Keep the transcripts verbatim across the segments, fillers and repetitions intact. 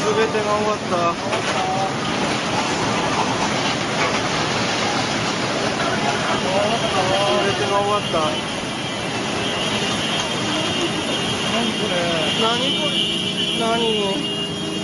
全てが終わった。全てが終わった。何これ？何これ？何？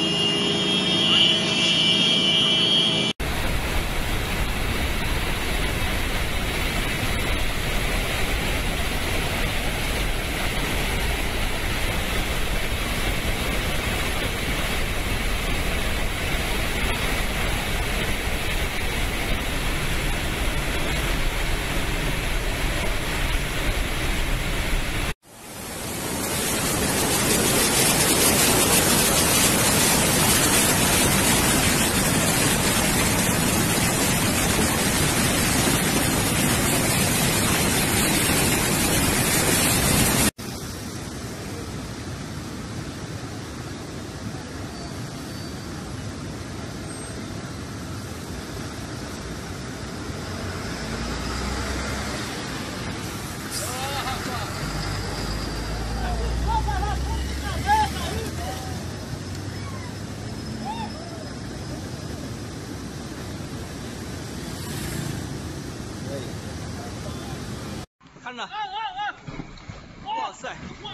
看着，哇塞！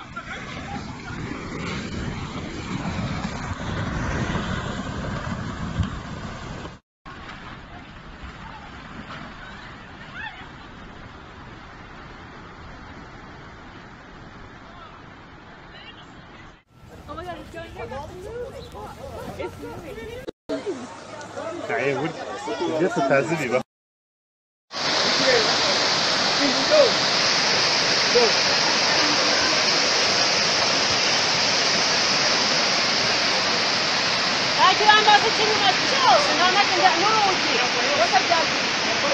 哎，我我这是台子里吧。 Dai, andate a sentire una ciao, non è che andiamo tutti. Cosa fai?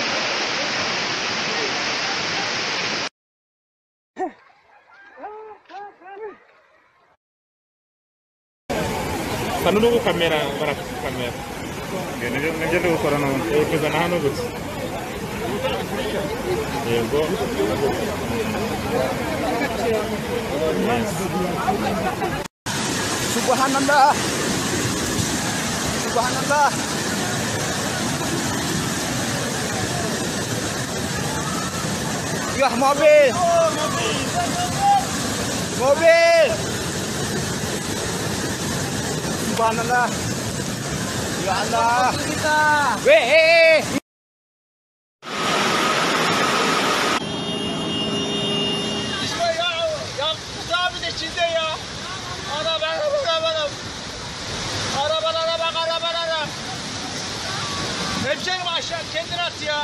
Fanno con camera, guarda camera. Che ne ne devo fare no. E cosa hanno così. E go. Subhanallah. Subhanallah. Ya mobil. Mobil. Subhanallah. Ya Allah. Weh. Hemşerim aşağı kendini at ya.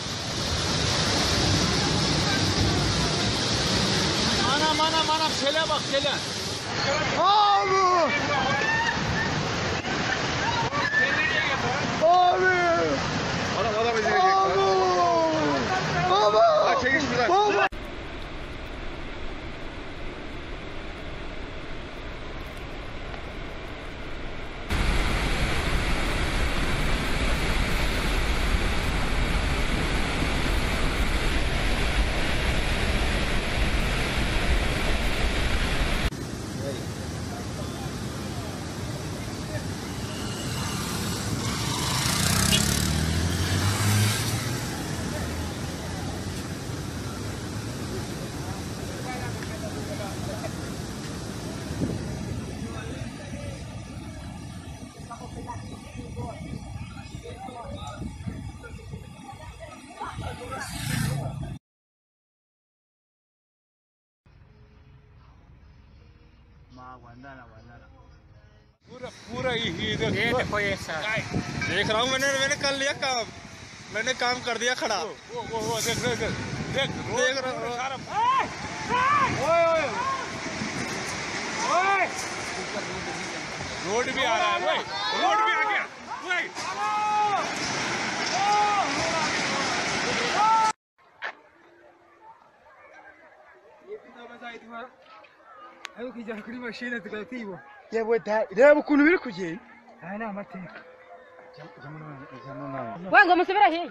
Anam anam anam sele bak sele. Abi. Abi. Adam adam edecek. Baba. Ha çekiş buradan. Baba. वंदना वंदना पूरा पूरा ही देख ये देखो ये सर देख रहा हूँ मैंने मैंने कर लिया काम मैंने काम कर दिया खड़ा वो वो वो देख देख देख देख रहा हूँ ओए ओए ओए रोड भी आ रहा है ओए रोड भी आ गया ओए ये कितना मजा आई तुम्हारा أيوة كي جاك لي ماشينة تقاتيبه يا ودها ده بكون ملك جاي أنا ما تيك زمان زمان وين قوم سبرا هي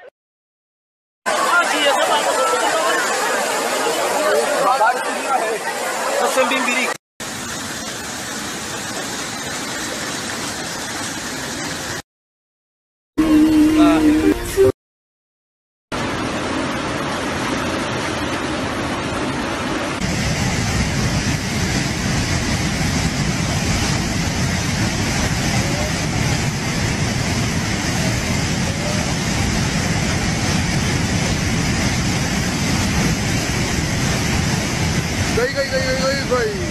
बारिश zose mbi mbiri. Gay, gay, gay, gay, gay, gay.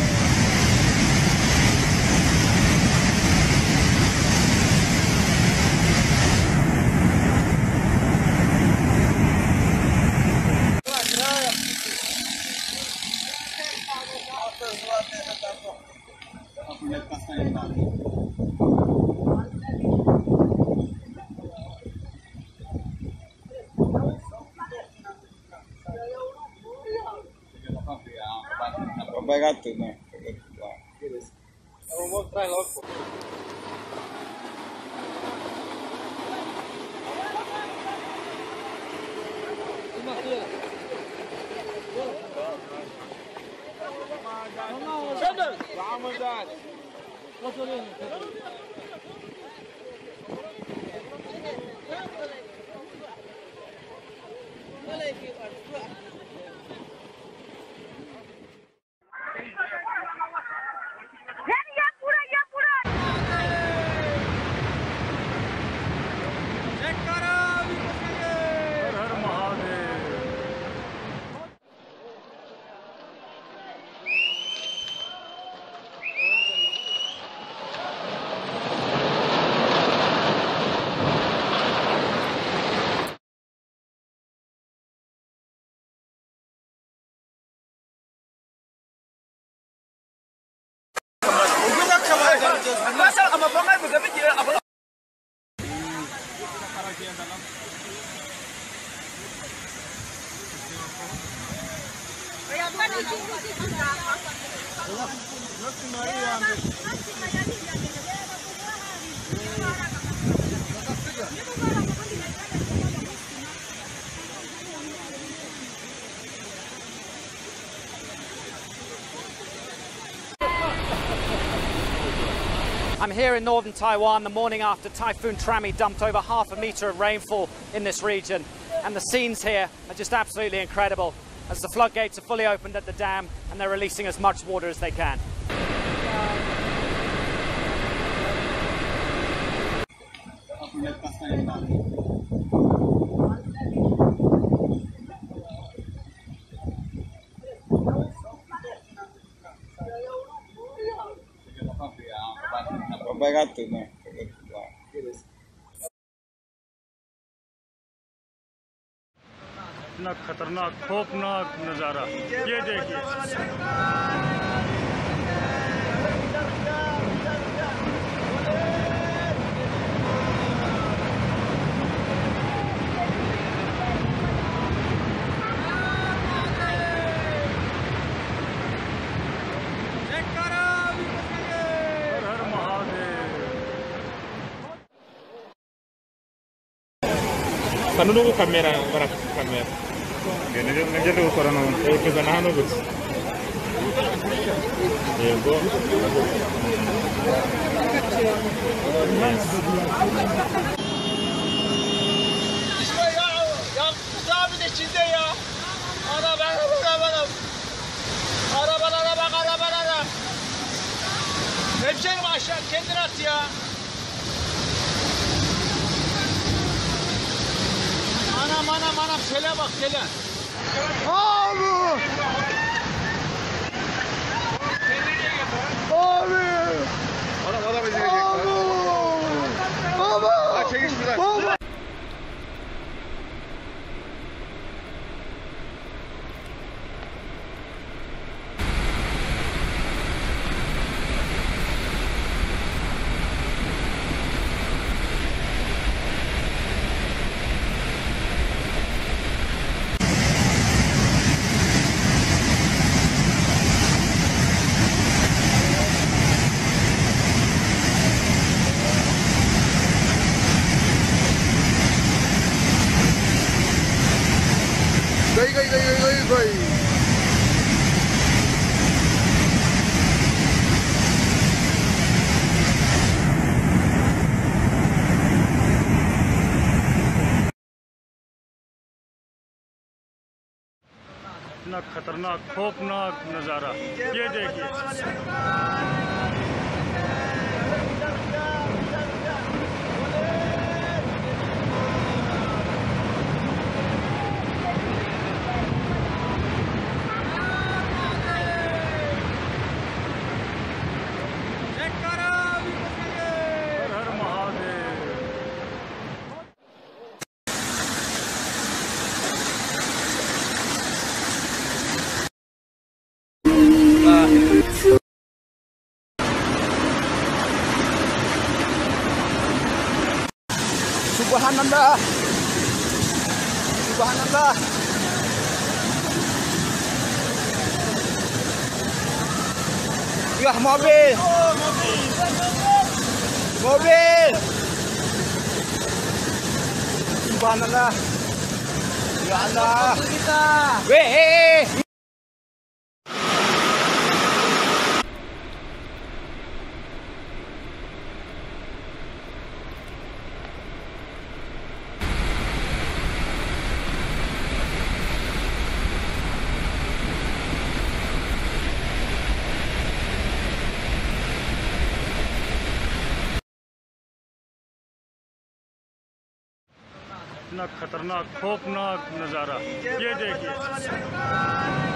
Pegato, né? Eu vou mostrar logo. I'm here in northern Taiwan the morning after Typhoon Trami dumped over half a metre of rainfall in this region. And the scenes here are just absolutely incredible as the floodgates are fully opened at the dam and they're releasing as much water as they can. Pegato, né? इतना खतरनाक खौफनाक नज़ारा ये देखिए Kanunu kamera barak kamera. Gene gene ngejele ukorana e kizana hano gut. Yego. İşte ya ya sabit içinde ya. Araba araba araba. Arabalara bak arabalara. Hemşerim aşağı kendini at ya. Anam anam anam sele bak sele. Abi! Abi! Adam adam Abi! Baba! çekiş buradan. Baba! इतना खतरनाक खौफनाक नज़ारा ये देखिए। हर हर Mahadev. Subhanallah. Subhanallah. Ya mobil. Mobil. Subhanallah. Ya Allah. Weh. इतना खतरनाक खौफनाक नज़ारा ये देखिए।